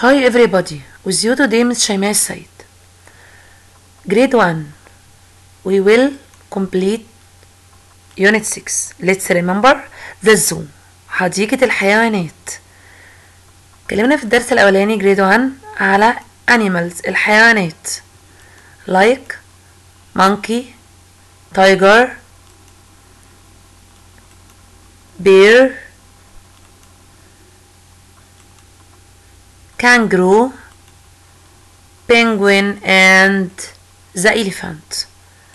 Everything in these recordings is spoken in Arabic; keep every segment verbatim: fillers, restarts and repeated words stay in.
Hi everybody, with you today Miss Shaima Said. Grade one. We will complete Unit six. Let's remember the zoo. حديقة الحيوانات. اتكلمنا في الدرس الأولاني Grade one على animals الحيوانات like monkey, tiger, bear, kangaroo, penguin and the elephant.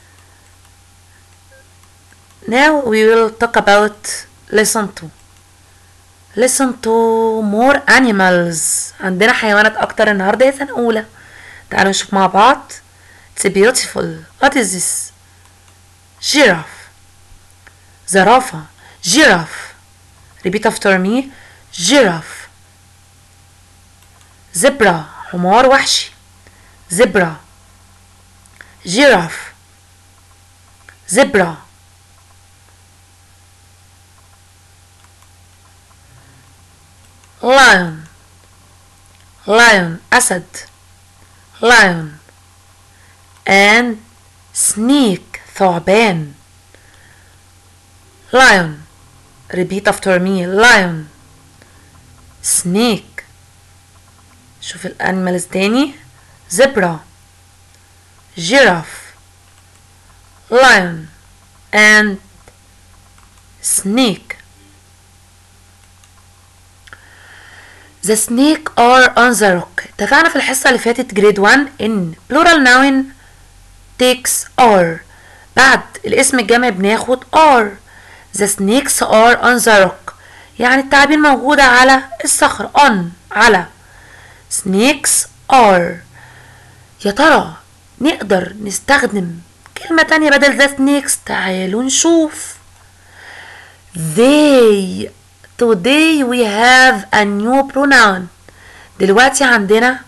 Now we will talk about lesson two. Lesson two more animals. عندنا حيوانات أكتر النهاردة يا سنة أولى. تعالوا نشوف مع بعض. It's beautiful. What is this? Giraffe. زرافة. Giraffe. Repeat after me. Giraffe. زبرة. حمار وحشي. زبرة. Giraffe. زبرة. lion lion أسد lion and snake ثعبان lion repeat after me lion snake شوف الانيمالز تاني zebra giraffe lion and snake. The snake are on the rock. اتفقنا في الحصة اللي فاتت grade one ان plural noun takes are. بعد الاسم الجمعي بناخد are. The snakes are on the rock. يعني التعابين موجودة على الصخرة. on على. snakes are. يا ترى نقدر نستخدم كلمة تانية بدل the snakes؟ تعالوا نشوف. they. Today we have a new pronoun. دلوقتي عندنا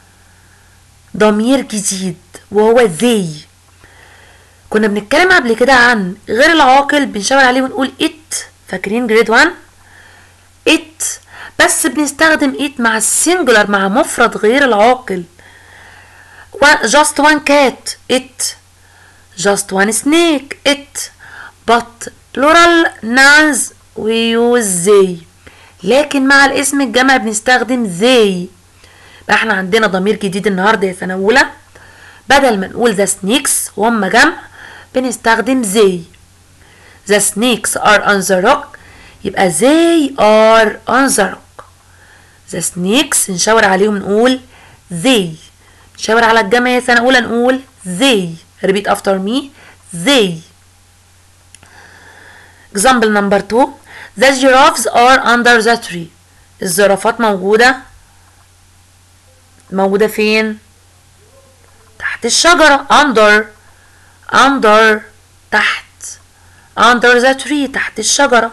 ضمير جديد وهو they. كنا بنتكلم قبل كده عن غير العاقل بنشاور عليه ونقول it. فاكرين grade one؟ it بس بنستخدم it مع السنجولار مع مفرد غير العاقل. just one cat it. just one snake it. but plural nouns we use they. لكن مع الاسم الجمع بنستخدم they. احنا عندنا ضمير جديد النهارده يا سنة أولى. بدل ما نقول the snakes وهم جمع بنستخدم they. The snakes are on the rock يبقى they are on the rock. The snakes نشاور عليهم نقول they. نشاور على الجمع يا سنة أولى نقول they. repeat after me they. Example number two. The giraffes are under the tree. الزرافات موجودة موجودة فين؟ تحت الشجرة. under under تحت under the tree تحت الشجرة.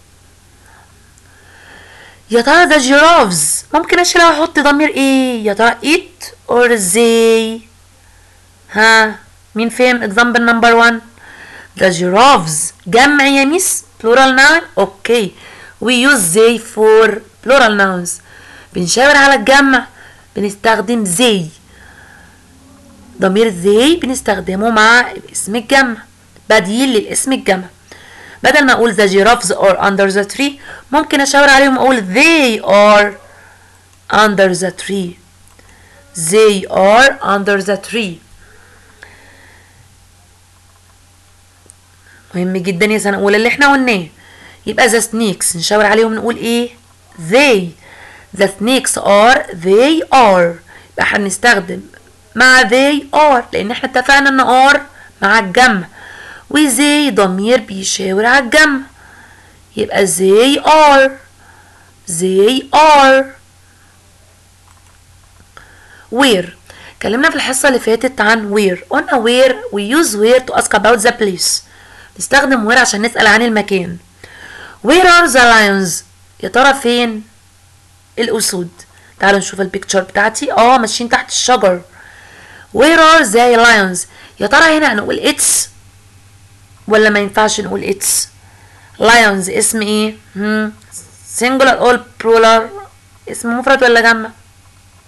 يا ترى the giraffes ممكن اشيلها واحط ضمير ايه؟ يا ترى it or they؟ ها مين فهم example number one؟ the giraffes جمع يا ميس plural noun. اوكي we use they for plural nouns. بنشاور على الجمع بنستخدم they. ضمير they بنستخدمه مع اسم الجمع بديل للاسم الجمع. بدل ما اقول the giraffes are under the tree ممكن اشاور عليهم اقول they are under the tree. they are under the tree. مهم جدا يا سنة أولى اللي احنا قلناه. يبقى the snakes نشاور عليهم نقول ايه؟ they. the snakes are they are. يبقى احنا هنستخدم مع they are لأن احنا اتفقنا ان are مع الجمع و they ضمير بيشاور على الجمع. يبقى they are they are. where. اتكلمنا في الحصة اللي فاتت عن where. قلنا where we use where to ask about the place. نستخدم where عشان نسأل عن المكان. where are the lions؟ يا ترى فين الأسود؟ تعالوا نشوف البيكتشر بتاعتي. اه ماشيين تحت الشجر. where are the lions؟ يا ترى هنا هنقول it's ولا ما ينفعش نقول it's؟ lions اسم ايه؟ هم singular or plural؟ اسم مفرد ولا جمع؟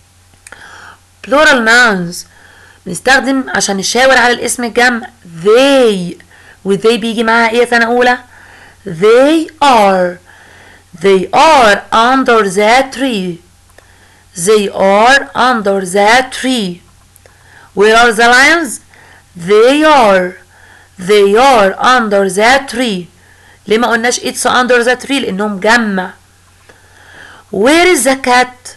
plural nouns بنستخدم عشان نشاور على الاسم الجمع they، و they بيجي معاها ايه سنة أولى؟ they are they are under the tree they are under the tree. Where are the lions? they are they are under the tree. ليه ما قلناش it's under the tree؟ لأنهم جمع. Where is the cat؟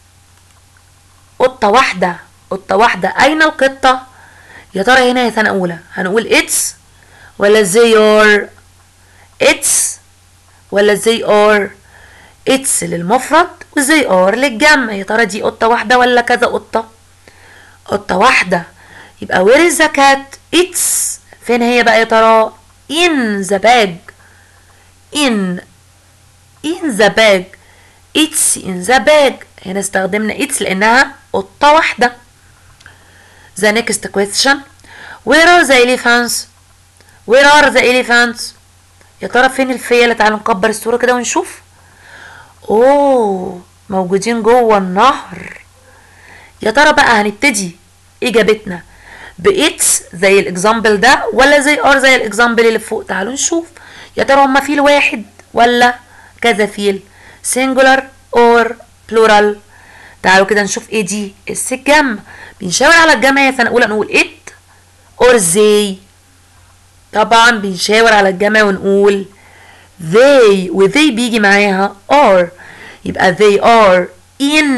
قطة واحدة قطة واحدة. أين القطة؟ يا ترى هنا يا سنة أولى هنقول it's ولا they are؟ it's ولا they are؟ it's للمفرد و they are للجمع. يا ترى دي قطة واحدة ولا كذا قطة؟ قطة واحدة. يبقى where is the cat؟ it's فين هي بقى يا ترى؟ in the bag in in the bag it's in the bag. هنا استخدمنا it's لأنها قطة واحدة. The next question where are the elephants؟ where are the elephants؟ يا ترى فين الفيلة؟ تعالوا نكبر الصورة كده ونشوف. اوه موجودين جوه النهر. يا ترى بقى هنبتدي اجابتنا بإتس زي الاكزامبل ده ولا زي ار زي الاكزامبل اللي فوق؟ تعالوا نشوف. يا ترى هما فيل واحد ولا كذا فيل؟ singular or plural؟ تعالوا كده نشوف ايه دي. اس الجمع بنشاور على الجمع يا سنة أولى نقول it or they؟ طبعا بنشاور على الجمع ونقول they، و they بيجي معاها are. يبقى they are in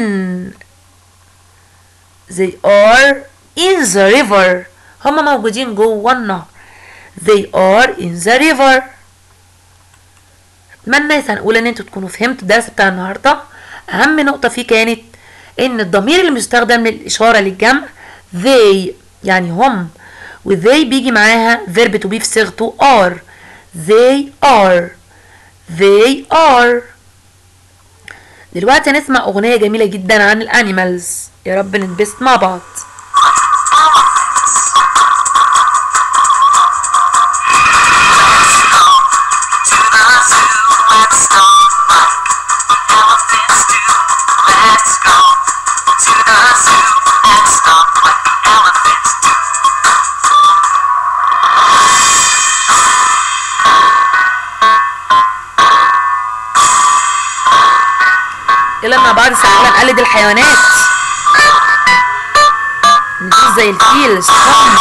they are in the river. هما موجودين جوه النهر. they are in the river. اتمنى يا سنة أولى ان انتوا تكونوا فهمتوا الدرس بتاع النهارده. اهم نقطة فيه كانت ان الضمير اللي مستخدم للإشارة للجمع they يعني هم، و they بيجي معاها verb to be في صيغته are. they are they are. دلوقتي هنسمع أغنية جميلة جدا عن الانيمالز. يا رب ننبسط مع بعض. يلا مع بعض تعالى نقلد الحيوانات. ندوس زي الفيل صم.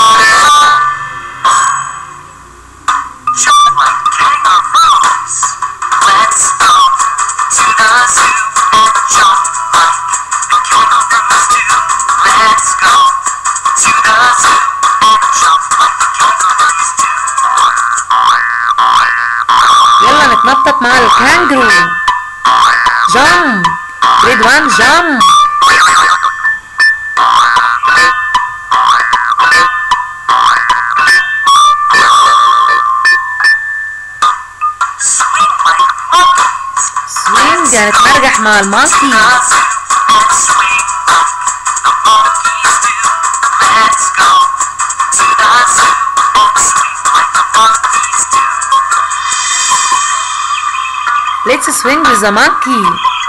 يلا نتنطط مع الكانجرو. جامب grade one jump. swing يعني تمرجح مع المونكي. let's swing with the monkey.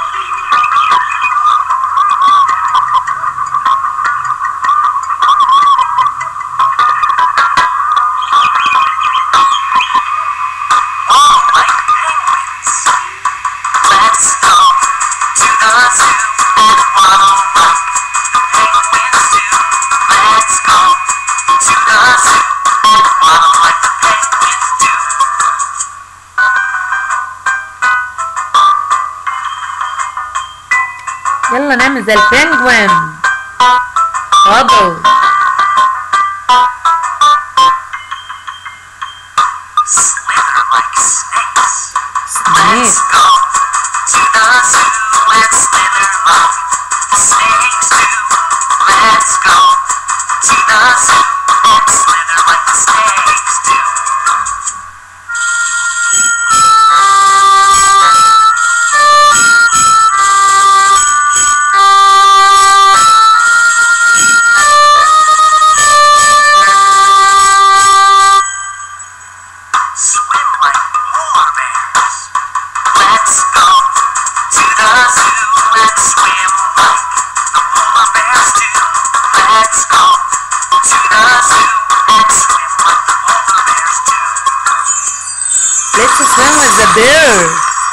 يلا نعمل زي البنجوين. بابل. سنيك. bear.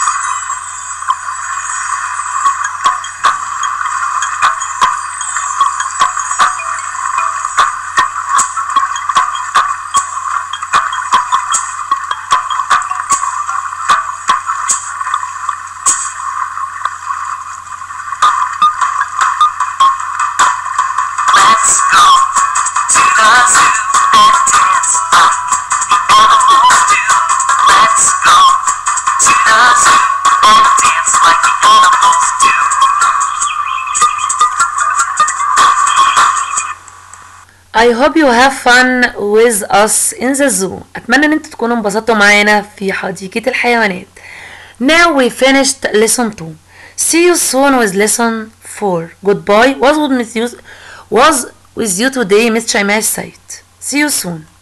I hope you have fun with us in the zoo. أتمنى إن انتوا تكونوا انبسطتوا معانا في حديقة الحيوانات. Now we finished lesson two. See you soon with lesson four. Goodbye. Was with you was with you today Miss شيماء السيد. See you soon.